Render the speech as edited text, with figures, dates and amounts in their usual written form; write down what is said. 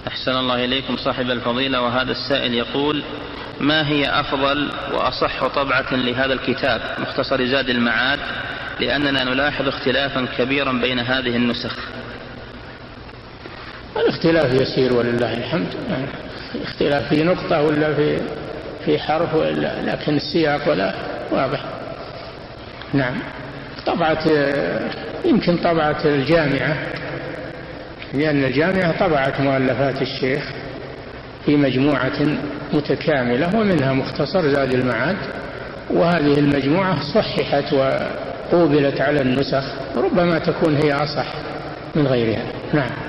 أحسن الله إليكم صاحب الفضيلة. وهذا السائل يقول: ما هي أفضل وأصح طبعة لهذا الكتاب مختصر زاد المعاد، لأننا نلاحظ اختلافا كبيرا بين هذه النسخ؟ الاختلاف يسير ولله الحمد، اختلاف في نقطة ولا في حرف، لكن السياق ولا واضح. نعم. يمكن طبعة الجامعة، لأن الجامعة طبعت مؤلفات الشيخ في مجموعة متكاملة ومنها مختصر زاد المعاد، وهذه المجموعة صححت وقوبلت على النسخ، ربما تكون هي أصح من غيرها. نعم.